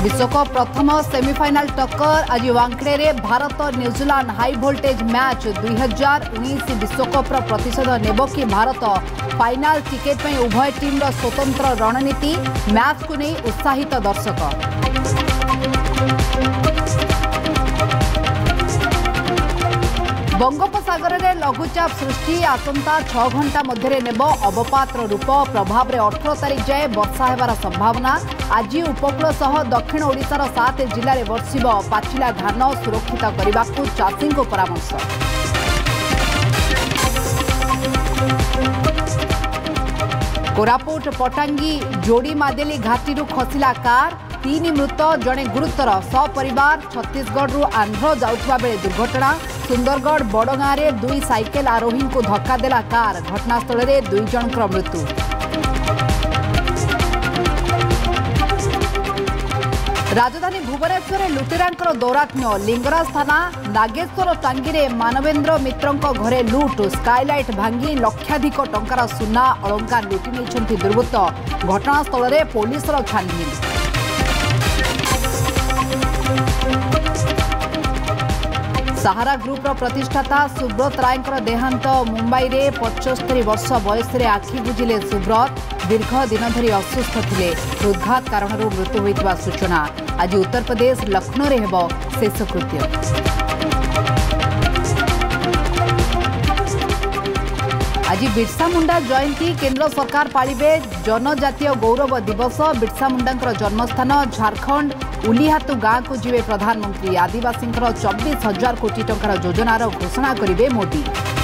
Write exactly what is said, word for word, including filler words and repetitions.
विश्वकप प्रथम सेमिफाइनाल टक्कर आज वांखेड़े रे Bharat New Zealand high voltage match दुई हजार उन्नीस विश्वकप प्रतिशोध नेब कि भारत फाइनाल टिकेट में उभय टीम स्वतंत्र रणनीति मैच को नहीं उत्साहित दर्शक। बंगोपसागर में लघुचाप सृष्टि आसंता छह घंटा मध्य नेब अवपातर रूप प्रभाव में अठारह तारिख जाए वर्षा होबार संभावना। आज उपकूल सह दक्षिण ओडिशार सात जिले में बर्षिब पाचिला धान सुरक्षित करने को चाषी को परामर्श। कोरापुट पटांगी जोड़ी मादेली घाटी खसिला कार तीन मृत जड़े गुरुतर सपरिवार छत्तीसगढ़ आंध्र जाउथबा बेले दुर्घटना। सुंदरगढ़ बड़गाँ में दुई साइकेल आरोही को धक्का देला कार घटनास्थल में दुई जनकर मृत्यु। राजधानी भुवनेश्वर लुटेरांकर दौरात्म्य लिंगराज थाना नागेश्वर टांगी मानवेन्द्र मित्रों घरे लुट स्काईलाइट भांगी लक्षाधिक टंकार सुना अलंकार लुटि नहीं दुर्वृत्त घटनास्थल में पुलिस छानबीन। सहारा ग्रुप प्रतिष्ठाता सुब्रत राय देहांत मुंबई रे पचस्तरी वर्ष बयस आखि बुझिले सुब्रत दीर्घ दिन धरी असुस्थ थिले हृदघात कारण मृत्यु होइतबा सूचना। आज उत्तर प्रदेश लखनऊ रे हेबो शेषकृत्य। आज बिरसा मुंडा जयंती केंद्र सरकार पालिबे जनजातीय गौरव दिवस। बिरसा मुंडा जन्मस्थान झारखंड उलिहातु गाँ को जीवे प्रधानमंत्री। आदिवासी चौबीस हजार कोटी टंकार योजनार घोषणा करेंगे मोदी।